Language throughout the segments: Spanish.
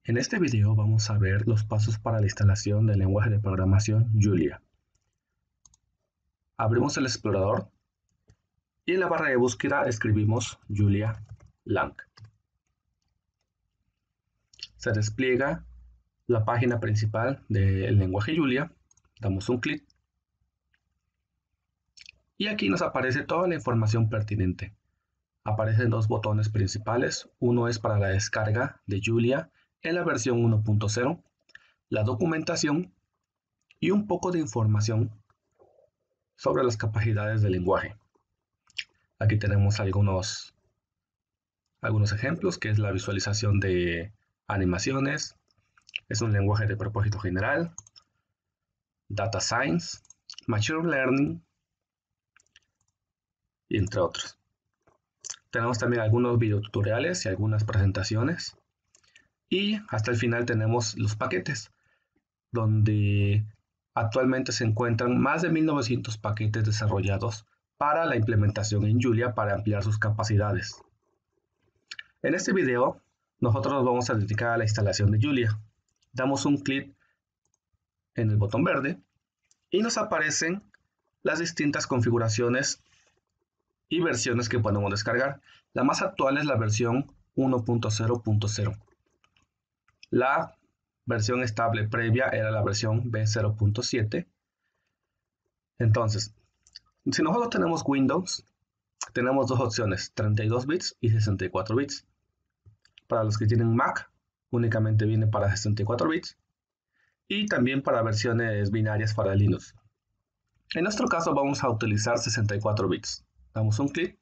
En este video vamos a ver los pasos para la instalación del lenguaje de programación Julia. Abrimos el explorador y en la barra de búsqueda escribimos Julia Lang. Se despliega la página principal del lenguaje Julia, damos un clic y aquí nos aparece toda la información pertinente. Aparecen dos botones principales, uno es para la descarga de Julia en la versión 1.0, la documentación y un poco de información sobre las capacidades del lenguaje. Aquí tenemos algunos ejemplos, que es la visualización de animaciones, es un lenguaje de propósito general, data science, machine learning, entre otros. Tenemos también algunos videotutoriales y algunas presentaciones. Y hasta el final tenemos los paquetes, donde actualmente se encuentran más de 1900 paquetes desarrollados para la implementación en Julia para ampliar sus capacidades. En este video, nosotros nos vamos a dedicar a la instalación de Julia. Damos un clic en el botón verde y nos aparecen las distintas configuraciones y versiones que podemos descargar. La más actual es la versión 1.0.0. La versión estable previa era la versión V0.7. Entonces, si nosotros tenemos Windows, tenemos dos opciones, 32 bits y 64 bits. Para los que tienen Mac, únicamente viene para 64 bits. Y también para versiones binarias para Linux. En nuestro caso vamos a utilizar 64 bits. Damos un clic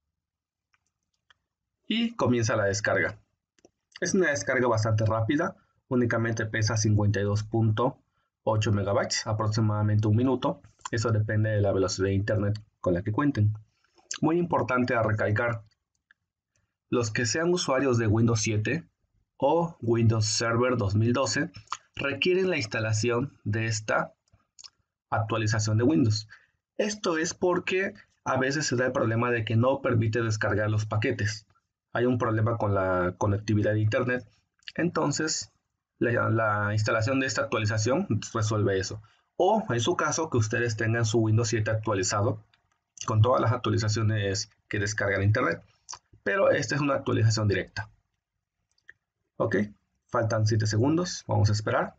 y comienza la descarga. Es una descarga bastante rápida, únicamente pesa 52.8 megabytes, aproximadamente un minuto. Eso depende de la velocidad de internet con la que cuenten. Muy importante a recalcar, los que sean usuarios de Windows 7 o Windows Server 2012 requieren la instalación de esta actualización de Windows. Esto es porque a veces se da el problema de que no permite descargar los paquetes. Hay un problema con la conectividad de internet. Entonces, la instalación de esta actualización resuelve eso. O en su caso, que ustedes tengan su Windows 7 actualizado con todas las actualizaciones que descargan internet. Pero esta es una actualización directa. Ok, faltan 7 segundos. Vamos a esperar.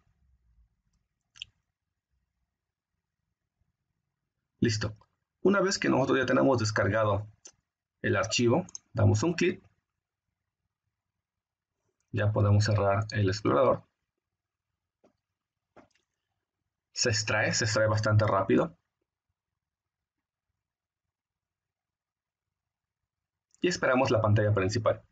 Listo. Una vez que nosotros ya tenemos descargado el archivo, damos un clic. Ya podemos cerrar el explorador. Se extrae bastante rápido. Y esperamos la pantalla principal.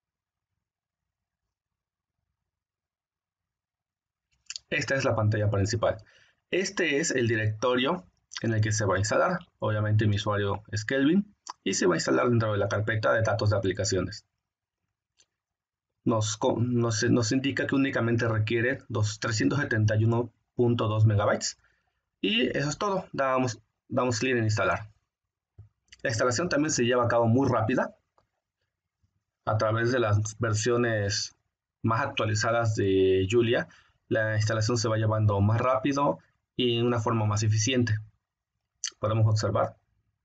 Esta es la pantalla principal. Este es el directorio en el que se va a instalar. Obviamente mi usuario es Kelvin y se va a instalar dentro de la carpeta de datos de aplicaciones. Nos indica que únicamente requiere 371.2 megabytes. Y eso es todo. Damos clic en instalar. La instalación también se lleva a cabo muy rápida a través de las versiones más actualizadas de Julia. La instalación se va llevando más rápido y en una forma más eficiente. Podemos observar.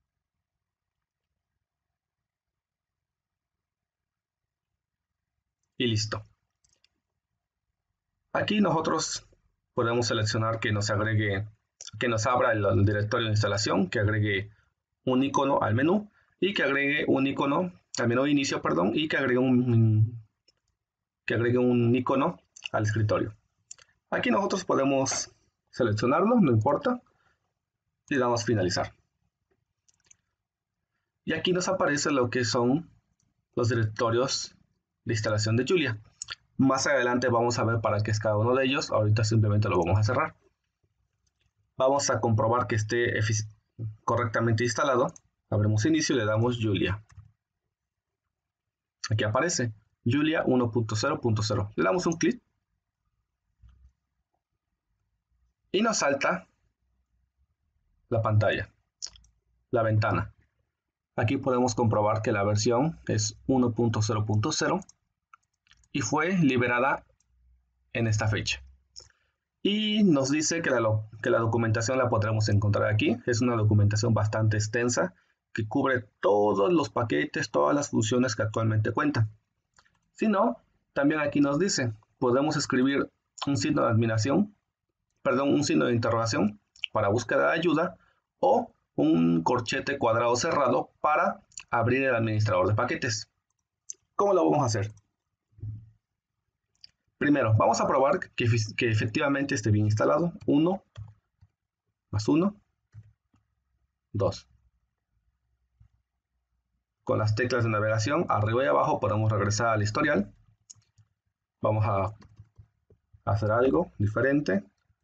Y listo. Aquí nosotros podemos seleccionar que nos agregue, que nos abra el directorio de instalación, que agregue un icono al menú y que agregue un icono al menú de inicio, perdón, y que agregue un icono al escritorio. Aquí nosotros podemos seleccionarlo, no importa, y damos finalizar. Y aquí nos aparece lo que son los directorios de instalación de Julia. Más adelante vamos a ver para qué es cada uno de ellos. Ahorita simplemente lo vamos a cerrar. Vamos a comprobar que esté correctamente instalado. Abrimos inicio y le damos Julia. Aquí aparece Julia 1.0.0. Le damos un clic. Y nos salta la pantalla, la ventana. Aquí podemos comprobar que la versión es 1.0.0 y fue liberada en esta fecha. Y nos dice que la documentación la podremos encontrar aquí. Es una documentación bastante extensa que cubre todos los paquetes, todas las funciones que actualmente cuentan. Si no, también aquí nos dice, podemos escribir un signo de admiración, perdón, un signo de interrogación para búsqueda de ayuda o un corchete cuadrado cerrado para abrir el administrador de paquetes. ¿Cómo lo vamos a hacer? Primero, vamos a probar que efectivamente esté bien instalado. 1 más 1, 2. Con las teclas de navegación arriba y abajo podemos regresar al historial. Vamos a hacer algo diferente.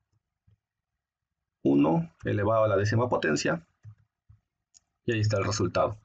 1 elevado a la décima potencia. Y ahí está el resultado.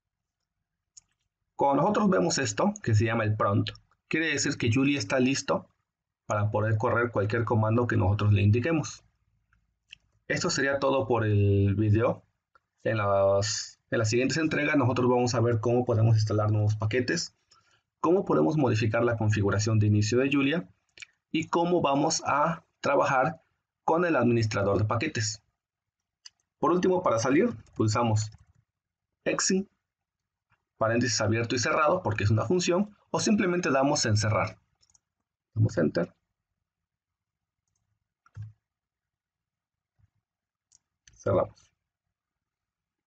Cuando nosotros vemos esto, que se llama el prompt, quiere decir que Julia está listo para poder correr cualquier comando que nosotros le indiquemos. Esto sería todo por el video. En las siguientes entregas nosotros vamos a ver cómo podemos instalar nuevos paquetes, cómo podemos modificar la configuración de inicio de Julia y cómo vamos a trabajar con el administrador de paquetes. Por último, para salir, pulsamos exit, paréntesis abierto y cerrado porque es una función, o simplemente damos en cerrar. Damos enter. Cerramos.